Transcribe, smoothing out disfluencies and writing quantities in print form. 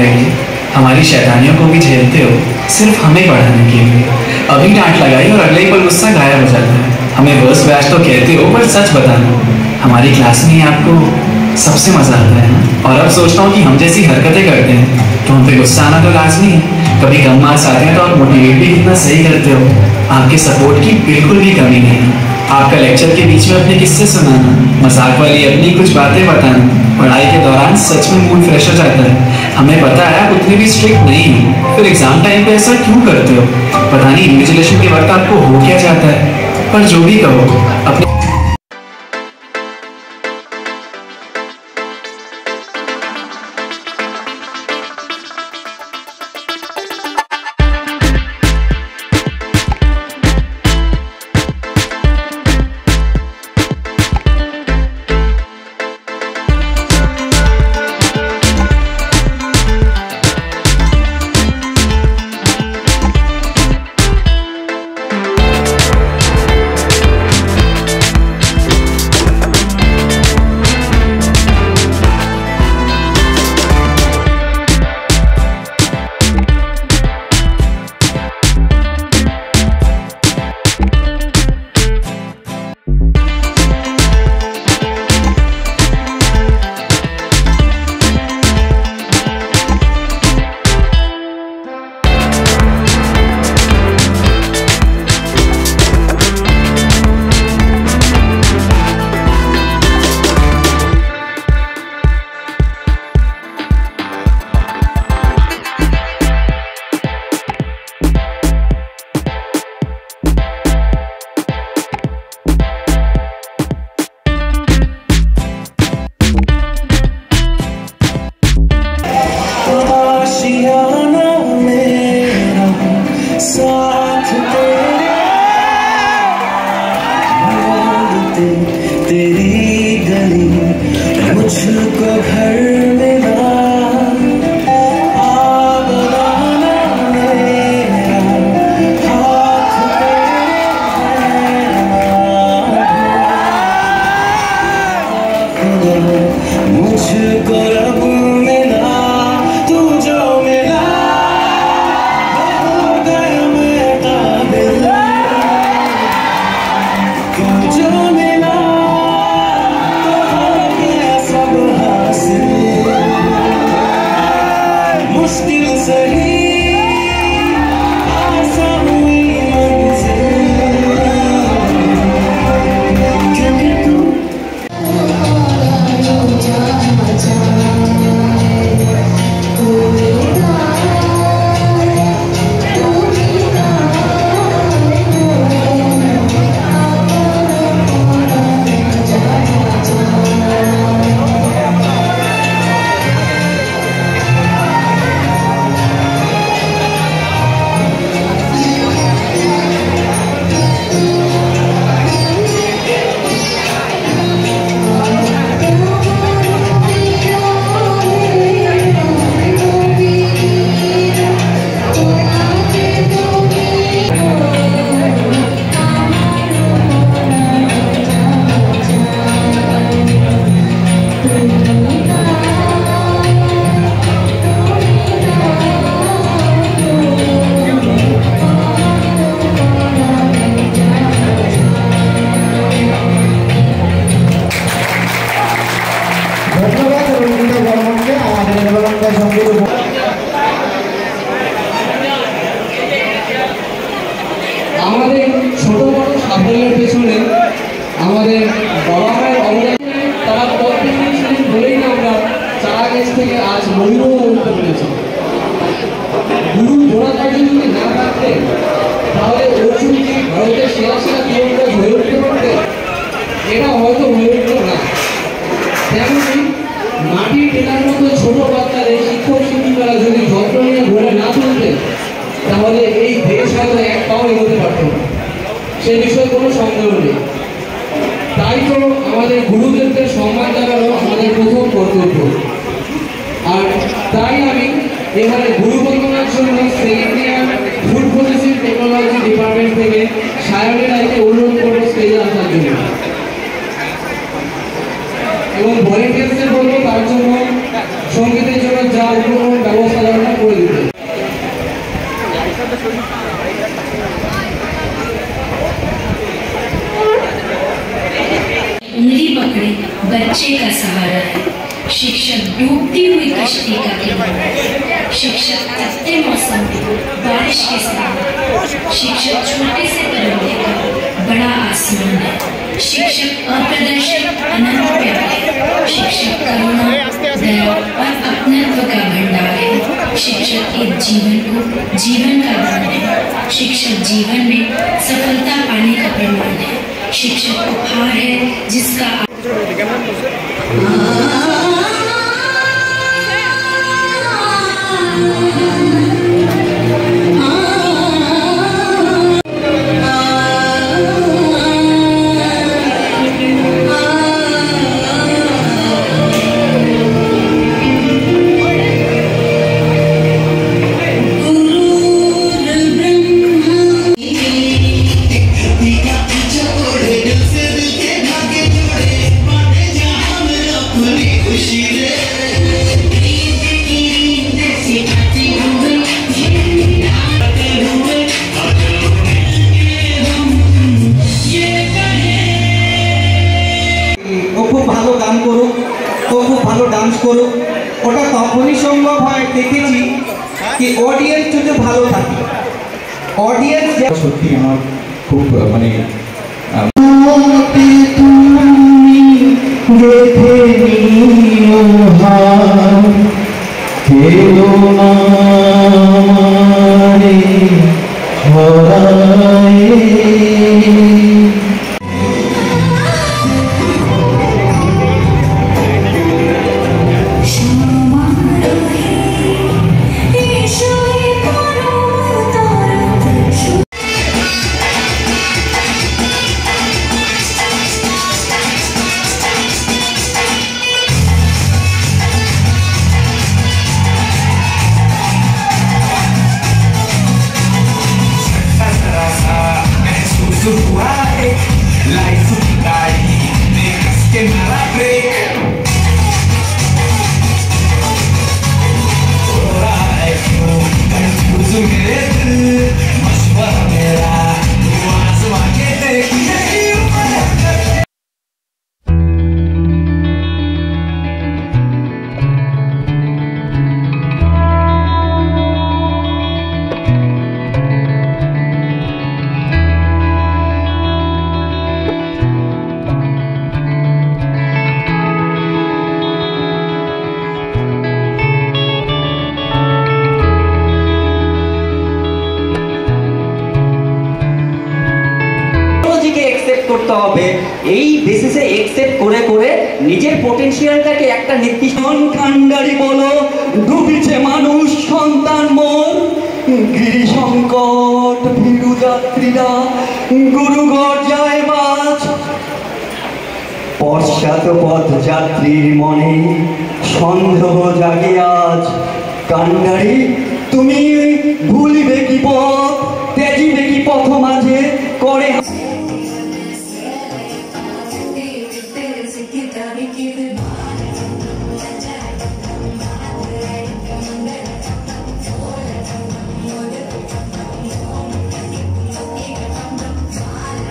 रही है। हमारी शैतानियों को भी झेलते हो सिर्फ हमें पढ़ाने के लिए। अभी डांट लगाई और अगले ही पल गुस्सा गायब हो जाता है। हमें वर्स्ट बैच तो कहते हो, पर सच बताना हमारी क्लास में ही आपको सबसे मजा आता है ना। और अब सोचता हूँ कि हम जैसी हरकतें करते हैं तो हम पे गुस्सा आना तो लाजमी है। कभी कम मार्क्स आते हैं तो आप मोटिवेट भी कितना सही करते हो। आपके सपोर्ट की बिल्कुल भी कमी नहीं है। आपका लेक्चर के बीच में अपने किस्से सुनाना, मजाक वाली अपनी कुछ बातें बताना, पढ़ाई के दौरान सच में मूड फ्रेश हो जाता है। हमें पता है आप उतने भी स्ट्रिक्ट नहीं हो, फिर एग्जाम टाइम पे ऐसा क्यों करते हो? पता नहीं इन्विजिलेशन के वक्त आपको हो क्या जाता है। पर जो भी कहो, अपने আমাদের ছোট বড় সাফল্যের পেছনে আমাদের বাবা মায়ের অবদান, তারা প্রত্যেকদিন ছিলেন বলেই না আমরা চারা গাছ থেকে আজ ময়ূরও উঠতে পেরেছি। গুরু দ্রোণাচার্য যদি না থাকতেন তাহলে অর্জুন কি ভারতের সেরা সেরা তীরন্দাজ হয়ে উঠতে পারতেন? এটা হয়তো হয়ে উঠত না। তেমনি মাটির টেকার মতো ছোট বাচ্চাদের শিক্ষক শিক্ষিকারা যদি যত্ন নিয়ে ঘরে না তুলতেন তাহলে এই দেশ হয়তো এক পাও এগোতে পারত না, সে বিষয়ে কোনো সন্দেহ নেই। তাই তো আমাদের গুরুদেরকে সম্মান জানানো আমাদের প্রথম কর্তব্য। আর তাই আমি এবারে গুরু বন্দনার জন্য second year food processing technology department থেকে সায়নী রায়কে অনুরোধ করবো স্টেজে আসার জন্য, এবং ভলেন্টিয়ার্সদের বলবো তার জন্য সঙ্গীতের জন্য যা উপকরণ ব্যবস্থা করে দিতে। उंगली पकड़े बच्चे का सहारा है, शिक्षक डूबती हुई कश्ती का किनारा, शिक्षक तपते मौसम में बारिश के साथ, शिक्षक छोटे से परिंदे का बड़ा आसमान है, शिक्षक अप्रदर्शित अनंत प्यार है, शिक्षक करुणा दया और अपनत्व का भंडार है, शिक्षक एक जीवन को जीवन का दान है, शिक्षक जीवन में सफलता पाने का प्रमाण है, शिक्षक उपहार है जिसका ডান্স করুক, ওটা তখনই সম্ভব হয় দেখেছি কি অডিয়েন্স যদি ভালো থাকে। অডিয়েন্স সত্যি আমার খুব মানে করতে হবে। এই বেসিসে একসেপ্ট করে করে নিজের পটেনশিয়ালটাকে একটা নির্দিষ্ট কান্ডারি বলো ডুবিছে মানুষ সন্তান মোর গিরি সংকট ভীরু যাত্রীরা গুরুগড় যায় বাজ পশ্চাৎ পথ যাত্রীর মনে সন্দেহ জাগে আজ কান্ডারি তুমি ভুলিবে কি পথ তেজিবে কি পথ